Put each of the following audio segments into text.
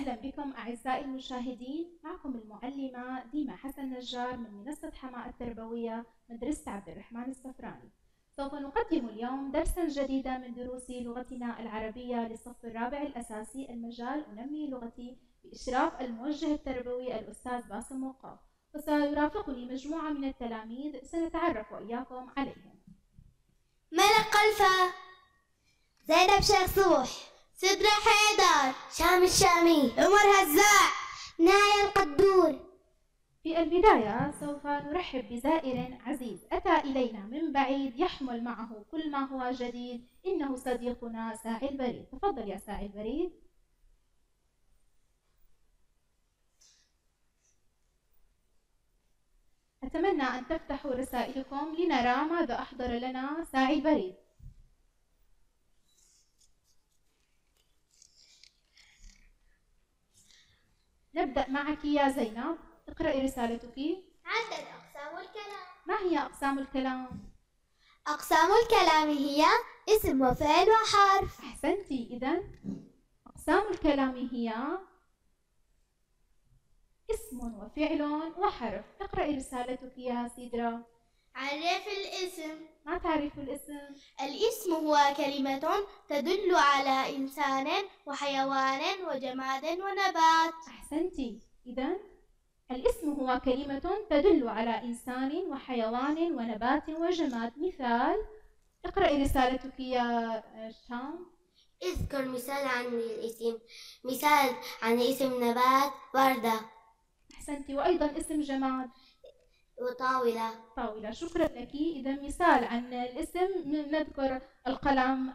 وسهلا بكم أعزائي المشاهدين. معكم المعلمة ديما حسن نجار من منصة حماة التربوية مدرسة عبد الرحمن الصفراني. سوف نقدم اليوم درسا جديدا من دروس لغتنا العربية للصف الرابع الأساسي المجال أنمي لغتي بإشراف الموجه التربوي الأستاذ باسم وقاف، وسيرافقني مجموعة من التلاميذ سنتعرف وإياكم عليهم. ملك قلفة، زينب شيخ صبح، سدرة حيدر، شام الشامي، عمر هزاع، نايا القدور. في البداية سوف نرحب بزائر عزيز أتى إلينا من بعيد يحمل معه كل ما هو جديد، إنه صديقنا ساعي البريد. تفضل يا ساعي البريد. أتمنى أن تفتحوا رسائلكم لنرى ماذا أحضر لنا ساعي البريد. نبدأ معك يا زينب، اقرأي رسالتك. عدد أقسام الكلام. ما هي أقسام الكلام؟ أقسام الكلام هي اسم وفعل وحرف. أحسنتي. إذن أقسام الكلام هي اسم وفعل وحرف. اقرأي رسالتك يا سيدرا. عرف الاسم. ما تعرف الاسم؟ الاسم هو كلمة تدل على إنسان وحيوان وجماد ونبات. أحسنتي. إذن الاسم هو كلمة تدل على إنسان وحيوان ونبات وجماد. مثال، اقرأي رسالتك يا شام. اذكر مثال عن الاسم. مثال عن اسم نبات وردة. أحسنتي. وأيضا اسم جماد وطاولة. طاولة. شكرا لك. إذا مثال عن الاسم نذكر القلم،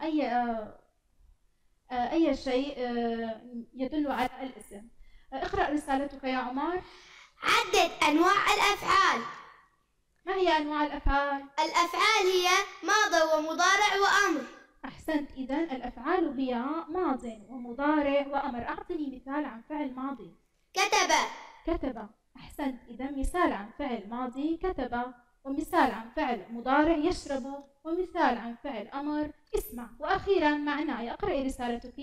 أي شيء يدل على الاسم. اقرأ رسالتك يا عمر. عدد أنواع الأفعال. ما هي أنواع الأفعال؟ الأفعال هي ماضي ومضارع وأمر. أحسنت. إذن الأفعال هي ماض ومضارع وأمر. أعطني مثال عن فعل ماضي. كتب. كتب. أحسنت. إذن مثال عن فعل ماضي كتب، ومثال عن فعل مضارع يشرب، ومثال عن فعل أمر اسمع. وأخيرا معناي. اقرأي رسالتك.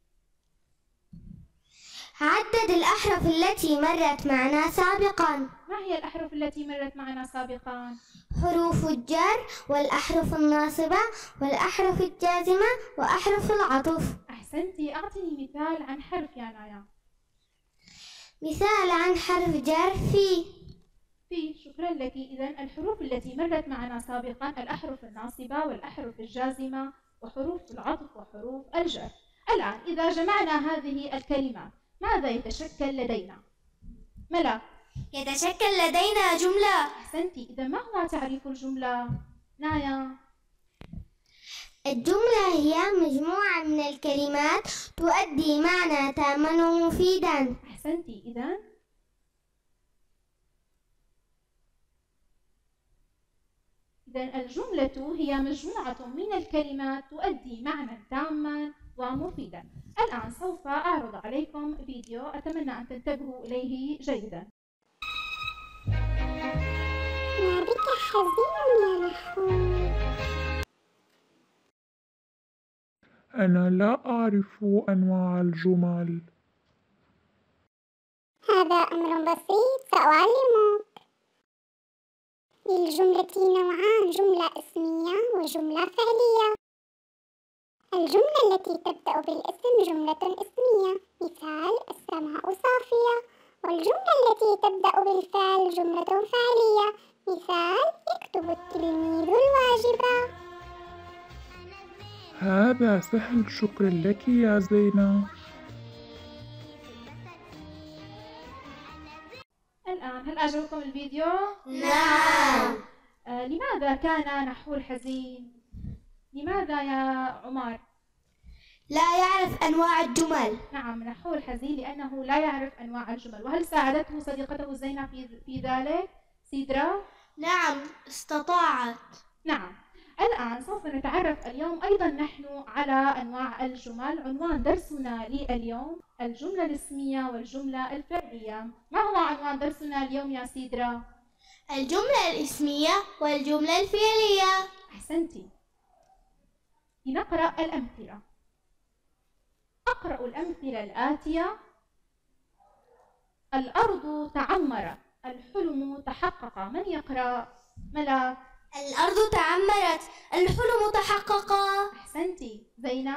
عدد الأحرف التي مرت معنا سابقا. ما هي الأحرف التي مرت معنا سابقا؟ حروف الجر والأحرف الناصبة والأحرف الجازمة وأحرف العطف. أحسنتي. أعطني مثال عن حرف يا نايا. مثال عن حرف جر في. شكرا لك. إذن الحروف التي مرت معنا سابقا الأحرف الناصبة والأحرف الجازمة وحروف العطف وحروف الجر. الآن إذا جمعنا هذه الكلمات ماذا يتشكل لدينا؟ ملا. يتشكل لدينا جملة. أحسنتي. إذا ما هو تعريف الجملة نايا؟ الجملة هي مجموعة من الكلمات تؤدي معنى تاما ومفيدا. أحسنتي. إذن الجملة هي مجموعة من الكلمات تؤدي معنى تاما ومفيدا. الآن سوف أعرض عليكم فيديو أتمنى أن تنتبهوا إليه جيدا. ما بك حزين يا محمود؟ أنا لا أعرف أنواع الجمل. هذا أمر بسيط سأعلمك. للجملة نوعان، جملة اسمية وجملة فعلية. الجملة التي تبدأ بالاسم جملة اسمية، مثال السماء صافية. والجملة التي تبدأ بالفعل جملة فعلية، مثال يكتب التلميذ الواجب. هذا سهل. شكرا لك يا زينب. الآن هل أعجبكم الفيديو؟ نعم. لماذا كان نحول حزين؟ لماذا يا عمر؟ لا يعرف أنواع الجمل. نعم، نحول حزين لأنه لا يعرف أنواع الجمل. وهل ساعدته صديقته زينب في ذلك سيدرا؟ نعم استطاعت. نعم. الآن سوف نتعرف اليوم أيضا نحن على أنواع الجمل. عنوان درسنا لليوم الجملة الاسمية والجملة الفعلية. ما هو عنوان درسنا اليوم يا سيدرا؟ الجملة الاسمية والجملة الفعلية. أحسنتي. لنقرأ الأمثلة. أقرأ الأمثلة الآتية الأرض تعمرت، الحلم تحقق. من يقرأ؟ ملاك. الأرض تعمرت، الحلم تحقق. أحسنتي. زينب.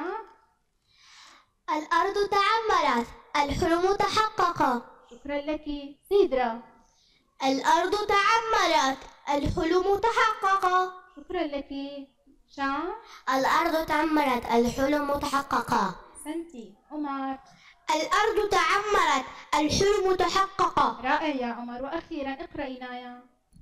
الأرض تعمرت، الحلم تحقق. شكرا لك. سيدرا. الأرض تعمرت، الحلم تحقق. شكرا لك. شام. الأرض تعمرت، الحلم تحقق. أحسنتي. عمر. الأرض تعمرت، الحلم تحقق. رائع يا عمر. وأخيرا اقرأي نايا.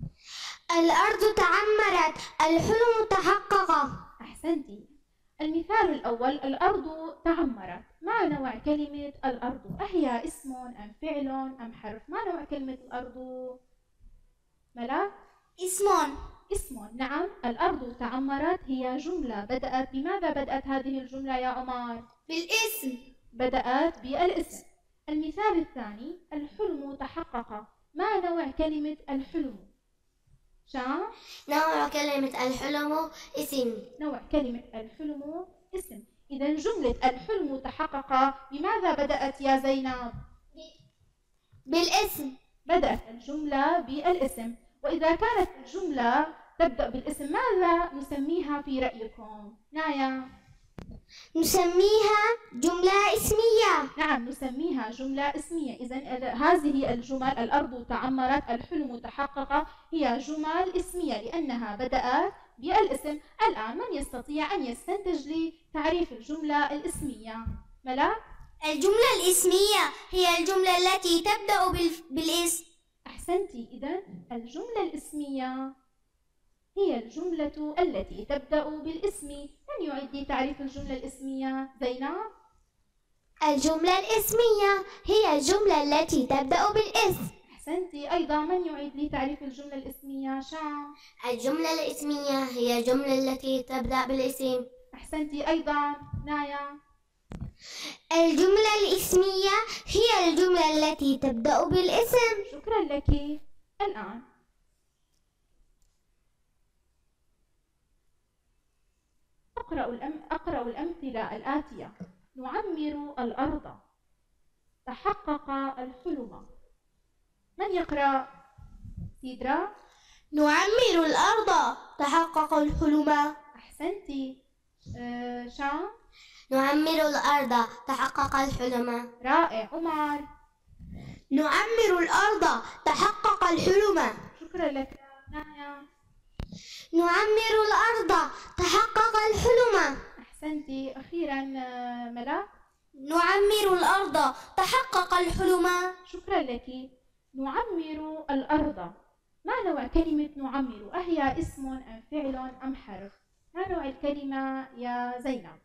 الأرض تعمرت، الحلم تحقق. أحسنتي. المثال الأول: الأرض تعمرت. ما نوع كلمة الأرض؟ أهي اسم أم فعل أم حرف؟ ما نوع كلمة الأرض؟ ملاك. اسم. نعم. الأرض تعمرت هي جملة بدأت بماذا؟ بدأت هذه الجملة يا عمر؟ بالاسم. بدأت بالاسم. المثال الثاني: الحلم تحقق. ما نوع كلمة الحلم؟ شام. نوع كلمة الحلم اسم. نوع كلمة الحلم اسم. إذا جملة الحلم تحقق بماذا بدأت يا زينب؟ بالاسم. بدأت الجملة بالاسم. وإذا كانت الجملة تبدأ بالاسم ماذا نسميها في رأيكم؟ نايا. نسميها جملة اسمية. نعم، نسميها جملة اسمية. إذن هذه الجمل: الأرض تعمرت، الحلم تحقق، هي جمل اسمية لأنها بدأت بالاسم. الآن من يستطيع أن يستنتج لي تعريف الجملة الاسمية؟ ملاك. الجملة الاسمية هي الجملة التي تبدأ بالاسم. أحسنتي. إذن الجملة الاسمية هي الجملة التي تبدأ بالاسم. من يعد لي تعريف الجملة الاسمية؟ زينب. الجملة الاسمية هي الجملة التي تبدأ بالاسم. أحسنتي. أيضا من يعيد لي تعريف الجملة الاسمية؟ شام. الجملة الاسمية هي الجملة التي تبدأ بالاسم. أحسنتي. أيضا نايا. الجملة الاسمية هي الجملة التي تبدأ بالاسم. شكرا لك. الآن أقرأ الأمثلة الآتية: نعمر الأرض، تحقق الحلم. من يقرأ؟ سيدرا. نعمر الأرض، تحقق الحلم. أحسنتي. شام. نعمر الأرض، تحقق الحلم. رائع. عمر. نعمر الأرض، تحقق الحلم. شكرا لك. نايا. نعمر الأرض، تحقق الحلم. أحسنتي. أخيرا ملاك. نعمر الأرض، تحقق الحلم. شكرا لك. نعمر الأرض. ما نوع كلمة نعمر؟ أهي اسم أم فعل أم حرف؟ ما نوع الكلمة يا زينب؟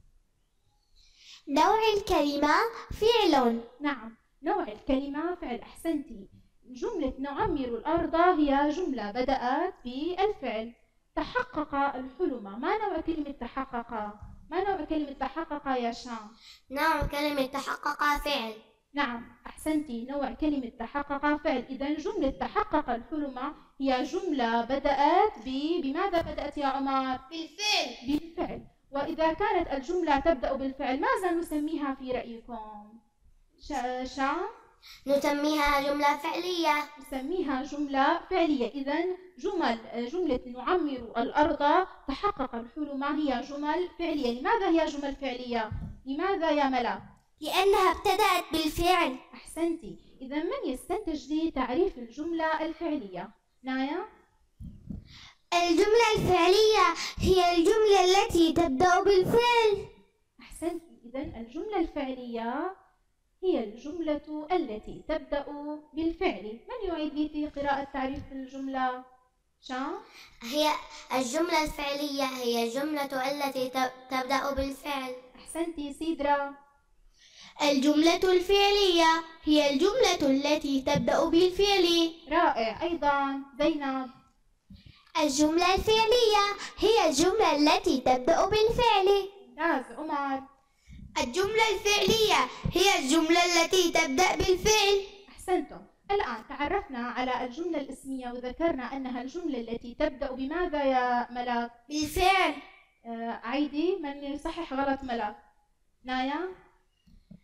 نوع الكلمة فعل. نعم، نوع الكلمة فعل. أحسنتي. جملة نعمر الأرض هي جملة بدأت بالفعل. تحقق الحلم. ما نوع كلمة تحقق؟ ما نوع كلمة تحقق يا شام؟ نوع كلمة تحقق فعل. نعم، أحسنتي. نوع كلمة تحقق فعل. إذن جملة تحقق الحلم هي جملة بدأت بماذا بدأت يا عمر؟ بالفعل. وإذا كانت الجملة تبدأ بالفعل ماذا نسميها في رأيكم؟ شام؟ نسميها جملة فعلية. نسميها جملة فعلية. إذن جملة نعمر الأرض، تحقق الحلم هي جمل فعلية. لماذا هي جمل فعلية؟ لماذا يا ملا؟ لأنها ابتدأت بالفعل. أحسنتي. إذا من يستنتج لي تعريف الجملة الفعلية؟ نايا. الجملة الفعلية هي الجملة التي تبدأ بالفعل. أحسنتي. إذا الجملة الفعلية هي الجملة التي تبدأ بالفعل. من يعيد لي في قراءة تعريف الجملة؟ شام؟ هي الجملة الفعلية هي الجملة التي تبدأ بالفعل. أحسنتي. سيدرا. الجملة الفعلية هي الجملة التي تبدأ بالفعل. رائع. أيضا زينب. الجملة الفعلية هي الجملة التي تبدأ بالفعل. ممتاز. عمر. الجملة الفعلية هي الجملة التي تبدأ بالفعل. أحسنتم. الآن تعرفنا على الجملة الاسمية وذكرنا أنها الجملة التي تبدأ بماذا يا ملاك؟ بالفعل. عيدي من يصحح غلط ملاك. نايا.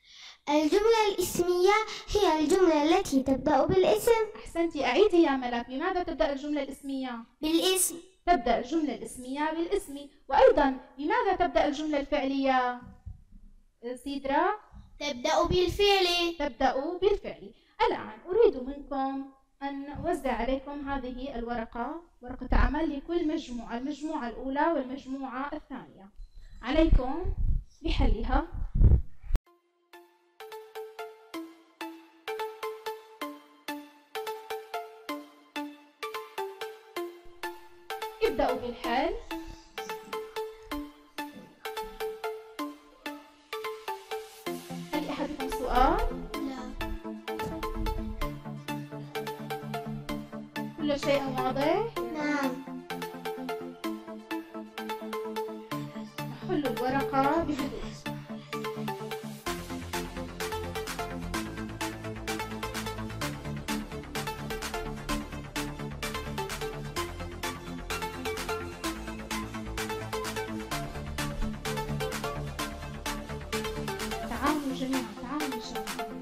الجملة الاسمية هي الجملة التي تبدأ بالاسم. أحسنتي، أعيدي يا ملك، بماذا تبدأ الجملة الاسمية؟ بالاسم. تبدأ الجملة الاسمية بالاسم. وأيضا بماذا تبدأ الجملة الفعلية؟ سيدرا؟ تبدأ بالفعل. تبدأ بالفعل. الآن أريد منكم أن أوزع عليكم هذه الورقة، ورقة عمل لكل مجموعة، المجموعة الأولى والمجموعة الثانية. عليكم بحلها. ابدأوا بالحل. هل لأحدكم سؤال؟ لا. كل شيء واضح؟ نعم. حلوا الورقة بهدوء. تعاونوا جميعا، تعاونوا جميعا.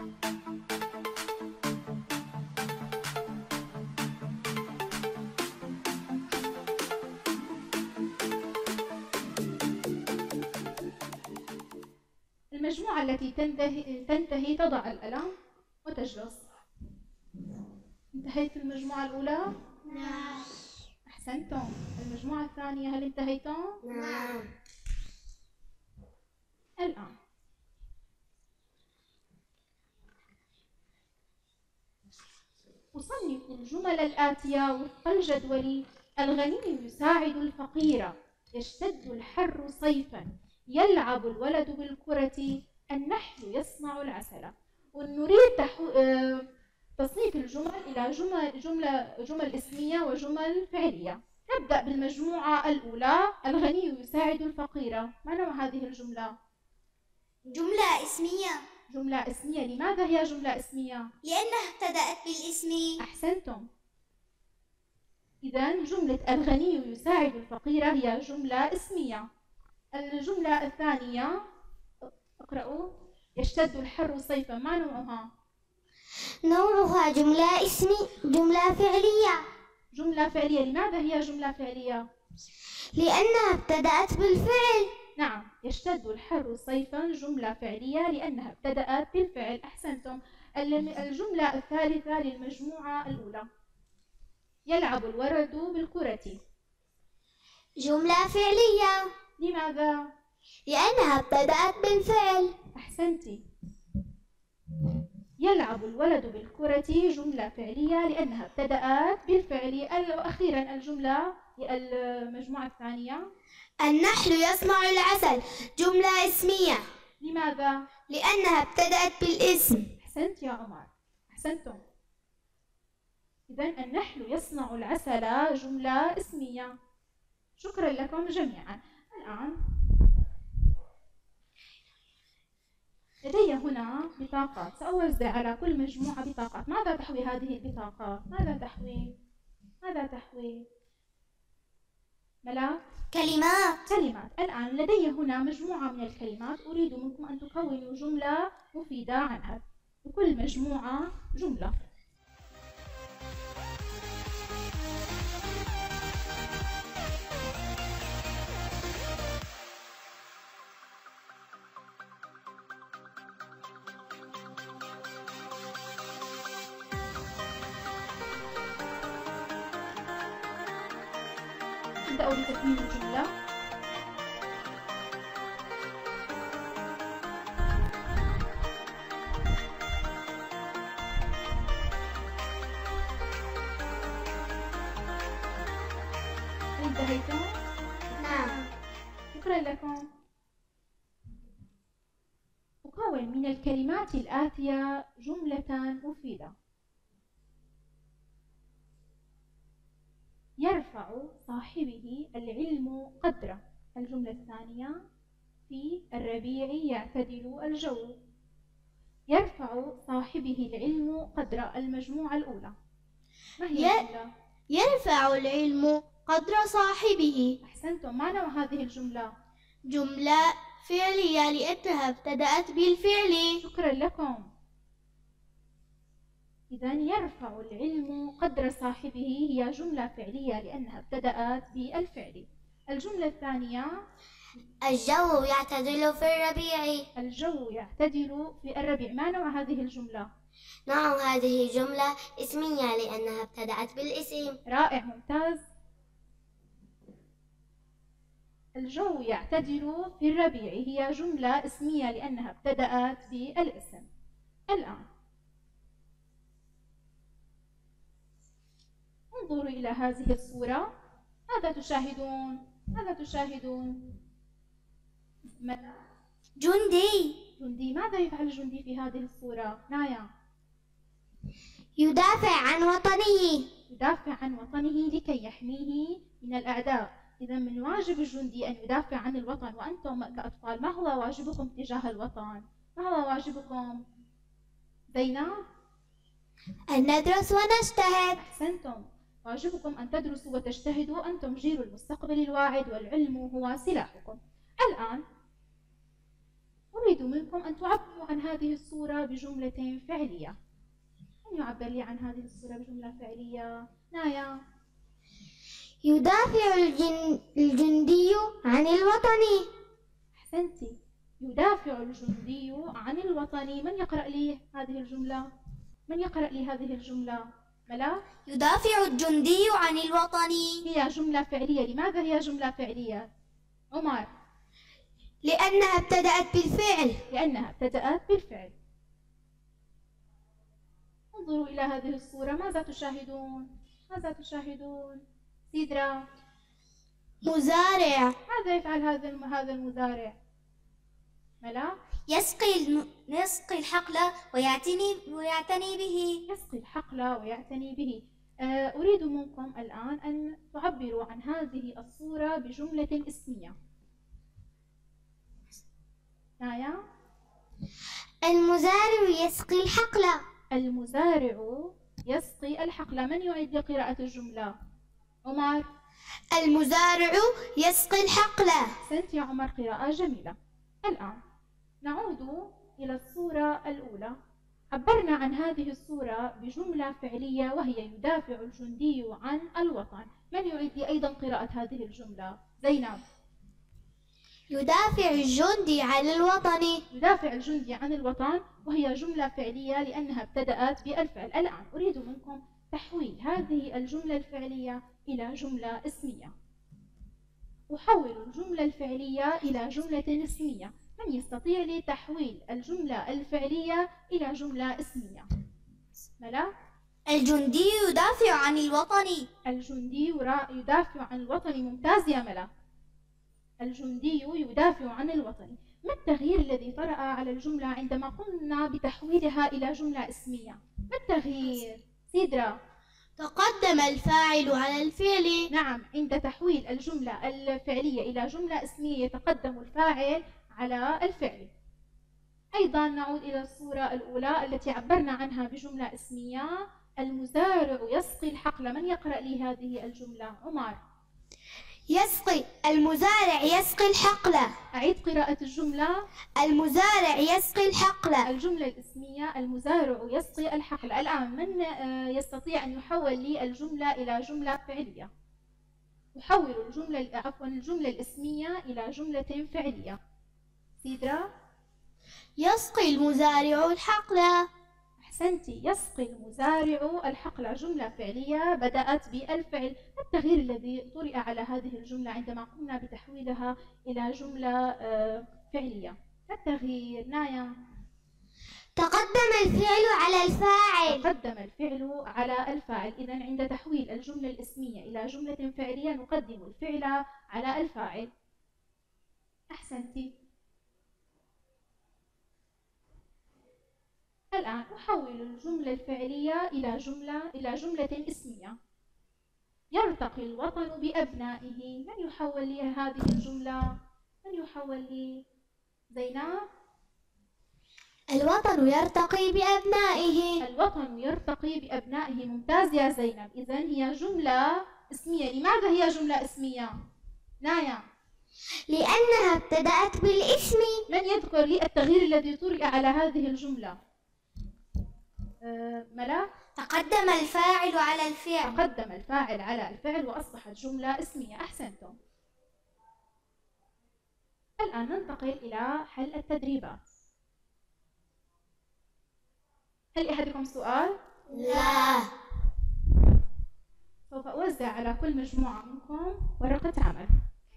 المجموعة التي تنتهي تضع القلم وتجلس. انتهيت المجموعة الأولى؟ نعم. أحسنتم. المجموعة الثانية هل انتهيتم؟ نعم. الآن أصنف الجمل الآتية وفق الجدول. الغني يساعد الفقير، يشتد الحر صيفا، يلعب الولد بالكرة، النحل يصنع العسل. ونريد تصنيف الجمل إلى جمل اسمية وجمل فعلية. نبدأ بالمجموعة الأولى. الغني يساعد الفقير، ما نوع هذه الجملة؟ جملة اسمية. جملة اسمية. لماذا هي جملة اسمية؟ لأنها ابتدأت بالاسم. أحسنتم. إذن جملة الغني يساعد الفقير هي جملة اسمية. الجملة الثانية اقرأوا. يشتد الحر صيفا، ما نوعها؟ نوعها جملة فعلية. جملة فعلية. لماذا هي جملة فعلية؟ لأنها ابتدأت بالفعل. نعم، يشتد الحر صيفا جملة فعلية لأنها ابتدأت بالفعل. أحسنتم. الجملة الثالثة للمجموعة الأولى. يلعب الولد بالكرة، جملة فعلية. لماذا؟ لأنها ابتدأت بالفعل. أحسنتي. يلعب الولد بالكرة جملة فعلية لأنها ابتدأت بالفعل. وأخيرا المجموعة الثانية. النحل يصنع العسل، جملة اسمية. لماذا؟ لأنها ابتدأت بالاسم. أحسنت يا عمر، أحسنتم. إذن النحل يصنع العسل جملة اسمية. شكرا لكم جميعا. الآن لدي هنا بطاقات، سأوزع على كل مجموعة بطاقات. ماذا تحوي هذه البطاقات؟ ماذا تحوي؟ ملاك؟ كلمات. الآن لدي هنا مجموعة من الكلمات، أريد منكم أن تكونوا جملة مفيدة عنها. لكل مجموعة جملة. ابدأوا بتكوين الجملة. انتهيتم؟ نعم. شكرا لكم. أكون من الكلمات الآتية جملة مفيدة. يرفع صاحبه العلم قدره. الجملة الثانية. في الربيع يعتدل الجو. يرفع صاحبه العلم قدره. المجموعة الأولى. ما هي الجملة؟ يرفع العلم قدر صاحبه. أحسنتم. ما نوع هذه الجملة؟ جملة فعلية لأنها ابتدأت بالفعل. شكرا لكم. إذا يرفع العلم قدر صاحبه هي جملة فعلية لأنها ابتدأت بالفعل. الجملة الثانية: الجو يعتدل في الربيع. الجو يعتدل في الربيع. ما نوع هذه الجملة؟ نوع هذه جملة اسمية لأنها ابتدأت بالاسم. رائع، ممتاز. الجو يعتدل في الربيع هي جملة اسمية لأنها ابتدأت بالاسم. الآن انظروا إلى هذه الصورة. ماذا تشاهدون؟ ماذا تشاهدون؟ جندي. جندي. ماذا يفعل الجندي في هذه الصورة؟ نايا. يدافع عن وطنه. يدافع عن وطنه لكي يحميه من الأعداء. إذا من واجب الجندي أن يدافع عن الوطن. وأنتم كأطفال ما هو واجبكم تجاه الوطن؟ ما هو واجبكم؟ زينب؟ أن ندرس ونجتهد. أحسنتم. واجبكم أن تدرسوا وتجتهدوا. أنتم جيل المستقبل الواعد والعلم هو سلاحكم. الآن أريد منكم أن تعبروا عن هذه الصورة بجملة فعلية. من يعبر لي عن هذه الصورة بجملة فعلية؟ نايا. يدافع الجندي عن الوطن. أحسنتي. يدافع الجندي عن الوطن. من يقرأ لي هذه الجملة؟ من يقرأ لي هذه الجملة؟ ملا؟ يدافع الجندي عن الوطن. هي جملة فعلية. لماذا هي جملة فعلية؟ عمر. لأنها ابتدأت بالفعل. لأنها ابتدأت بالفعل. انظروا إلى هذه الصورة. ماذا تشاهدون؟ ماذا تشاهدون؟ سيدرا. مزارع. ماذا يفعل هذا المزارع؟ ملا؟ يسقي الحقل ويعتني به. يسقي الحقل ويعتني به. أريد منكم الآن أن تعبروا عن هذه الصورة بجملة اسمية. نايا. المزارع يسقي الحقل. المزارع يسقي الحقل. من يعيد لي قراءة الجملة؟ عمر. المزارع يسقي الحقل. أحسنت يا عمر، قراءة جميلة. الآن نعود إلى الصورة الأولى. عبرنا عن هذه الصورة بجملة فعلية وهي يدافع الجندي عن الوطن. من يعيد لي أيضا قراءة هذه الجملة؟ زينب. يدافع الجندي عن الوطن. يدافع الجندي عن الوطن وهي جملة فعلية لأنها ابتدأت بالفعل. الآن أريد منكم تحويل هذه الجملة الفعلية إلى جملة اسمية. أحول الجملة الفعلية إلى جملة اسمية. من يستطيع لي تحويل الجملة الفعلية إلى جملة اسمية؟ ملا؟ الجندي يدافع عن الوطن. الجندي يدافع عن الوطن. ممتاز يا ملا. الجندي يدافع عن الوطن. ما التغيير الذي طرأ على الجملة عندما قمنا بتحويلها إلى جملة اسمية؟ ما التغيير؟ سيدرا. تقدم الفاعل على الفعل. نعم، عند تحويل الجملة الفعلية إلى جملة اسمية يتقدم الفاعل على الفعل. أيضا نعود إلى الصورة الأولى التي عبرنا عنها بجملة اسمية. المزارع يسقي الحقل. من يقرأ لي هذه الجملة؟ عمر. المزارع يسقي الحقل. أعيد قراءة الجملة. المزارع يسقي الحقل. الجملة الاسمية المزارع يسقي الحقل. الآن من يستطيع أن يحول لي الجملة إلى جملة فعلية؟ أحول الجملة الاسمية إلى جملة فعلية. سيدرا. يسقي المزارع الحقل. أحسنتي. يسقي المزارع الحقل. جملة فعلية بدأت بالفعل. ما التغيير الذي طرأ على هذه الجملة عندما قمنا بتحويلها إلى جملة فعلية؟ ما التغيير؟ نايا. تقدم الفعل على الفاعل. تقدم الفعل على الفاعل. إذا عند تحويل الجملة الاسمية إلى جملة فعلية نقدم الفعل على الفاعل. أحسنتي. الآن أحول الجملة الفعلية إلى جملة اسمية. يرتقي الوطن بأبنائه. من يحول لي هذه الجملة؟ من يحول لي؟ زينب. الوطن يرتقي بأبنائه. الوطن يرتقي بأبنائه. ممتاز يا زينب. إذن هي جملة اسمية. لماذا هي جملة اسمية؟ نايا. لأنها ابتدأت بالاسم. من يذكر لي التغيير الذي طرئ على هذه الجملة؟ ملا؟ تقدم الفاعل على الفعل. تقدم الفاعل على الفعل وأصبحت جملة اسمية. أحسنتم. الآن ننتقل إلى حل التدريبات. هل لأحدكم سؤال؟ لا. سوف أوزع على كل مجموعة منكم ورقة عمل.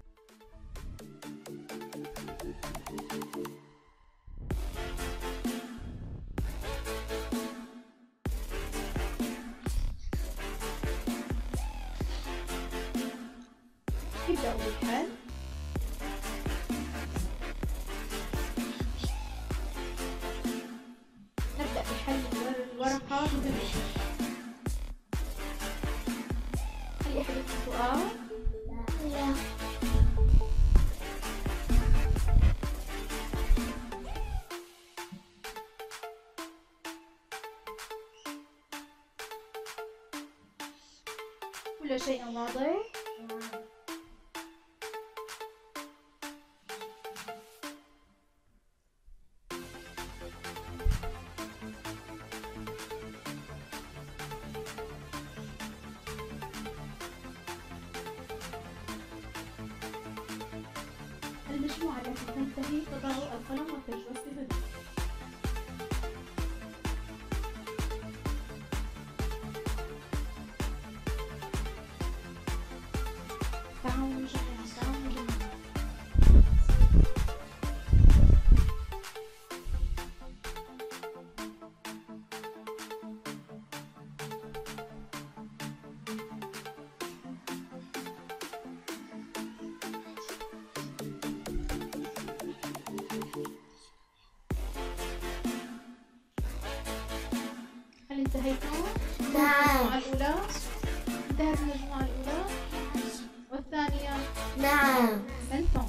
ابدأوا بالحل. نبدأ بحل الورقة بجميع. هل يحدث سؤال؟ لا. كل شيء واضح؟ المجموعة التي تنتهي تضع القلم والتجوز بهدوء. تعاونوا جميعا، تعاونوا جميعا. هل انتهيتم؟ نعم. المجموعة الأولى؟ انتهت المجموعة الأولى؟ والثانية؟ نعم. أحسنتم.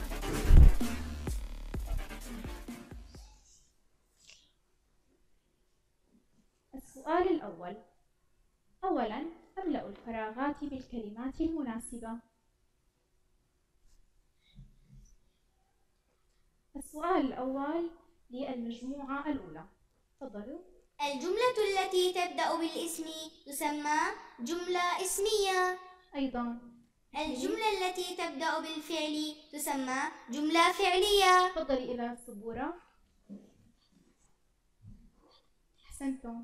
السؤال الأول. أولاً أملأ الفراغات بالكلمات المناسبة. السؤال الأول للمجموعة الأولى. تفضلوا. الجملة التي تبدأ بالاسم تسمى جملة اسمية. أيضاً الجملة التي تبدأ بالفعل تسمى جملة فعلية. تفضلي إلى السبورة. أحسنتم.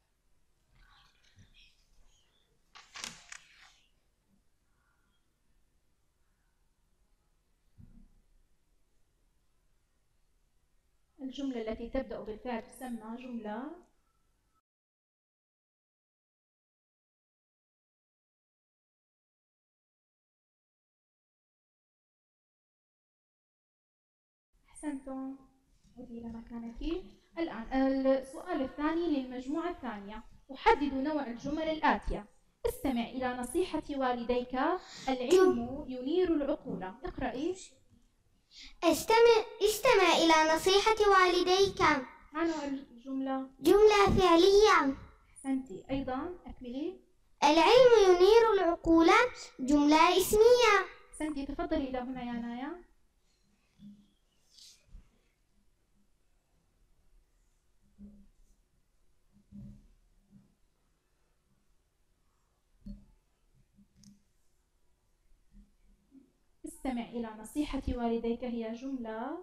الجملة التي تبدأ بالفعل تسمى جملة أحسنتم. عودي إلى مكانك. الآن السؤال الثاني للمجموعة الثانية. أحدد نوع الجمل الآتية. استمع إلى نصيحة والديك، العلم ينير العقول. اقرأي. استمع إلى نصيحة والديك. ما نوع الجملة؟ جملة فعلية. أحسنتي. أيضا أكملي. العلم ينير العقول جملة اسمية. أحسنتي. تفضلي إلى هنا يا نايا. استمع إلى نصيحة والديك هي جملة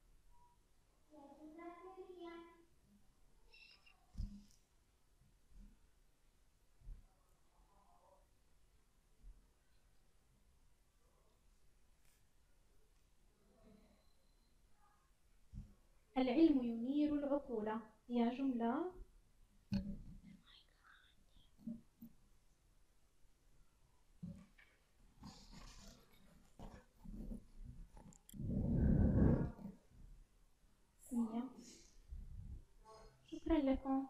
العلم ينير العقول هي جملة اسمية. شكرا لكم.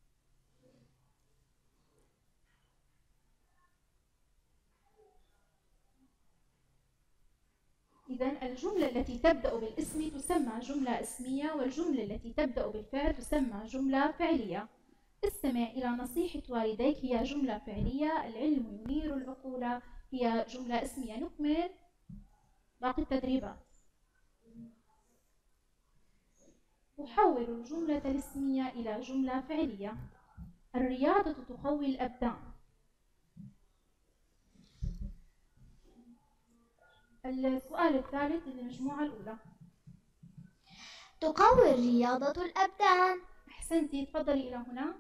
إذن الجملة التي تبدأ بالاسم تسمى جملة اسمية، والجملة التي تبدأ بالفعل تسمى جملة فعلية. استمع إلى نصيحة والديك هي جملة فعلية، العلم ينير العقول هي جملة اسمية. نكمل. باقي التدريبات. أحول الجملة الاسمية إلى جملة فعلية. الرياضة تقوي الأبدان. السؤال الثالث للمجموعة الأولى. تقوي الرياضة الأبدان. أحسنتي، تفضلي إلى هنا.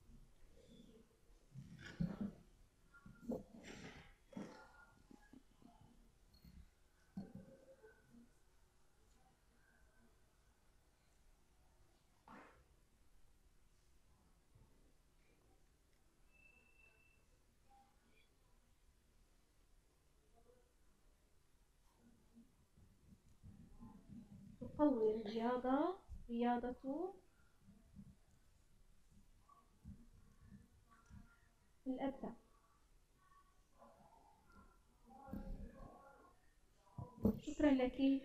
تقوي الرياضة رياضة الأبدان. شكرا لك.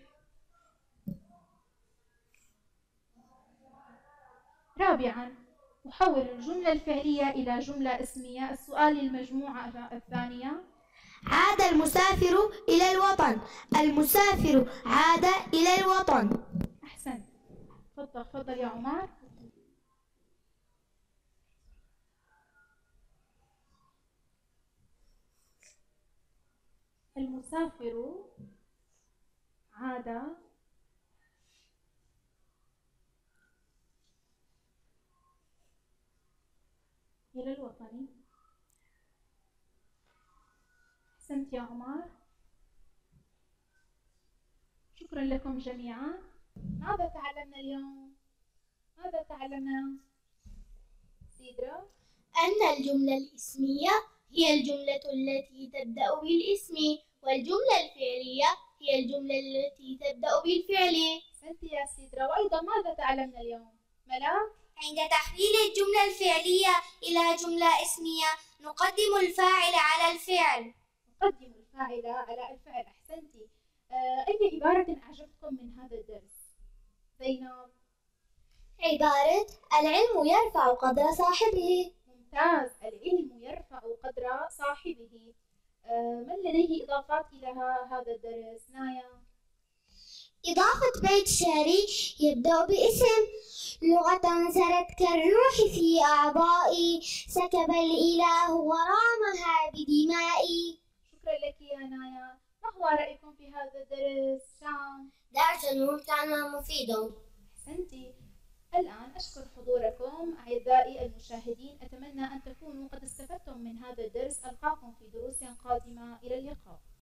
رابعا، أحول الجملة الفعلية إلى جملة اسمية. السؤال للمجموعة الثانية. عاد المسافر إلى الوطن. المسافر عاد إلى الوطن. أحسنت، تفضل يا عمر. المسافر عاد إلى الوطن. أحسنت يا عمر. شكرا لكم جميعا. ماذا تعلمنا اليوم؟ ماذا تعلمنا؟ سيدرا؟ أن الجملة الاسمية هي الجملة التي تبدأ بالاسم، والجملة الفعلية هي الجملة التي تبدأ بالفعل. أحسنت يا سيدرا. وأيضا ماذا تعلمنا اليوم؟ ملاك؟ عند تحويل الجملة الفعلية إلى جملة اسمية نقدم الفاعل على الفعل. نقدم الفاعل على الفعل. أحسنتي. أي عبارة أعجبتكم من هذا الدرس؟ زينب؟ عبارة العلم يرفع قدر صاحبه. ممتاز، العلم يرفع قدر صاحبه. من لديه إضافات إلى هذا الدرس؟ نايا؟ إضافة بيت شعري يبدأ باسم. لغة سرت كالروح في أعضائي، سكب الإله ورامها بدمائي. شكرا لك يا نايا. ما هو رأيكم في هذا الدرس؟ شام؟ درس ممتع ومفيد. أحسنتي. الآن أشكر حضوركم أعزائي المشاهدين. أتمنى أن تكونوا قد استفدتم من هذا الدرس. ألقاكم في دروس قادمة. إلى اللقاء.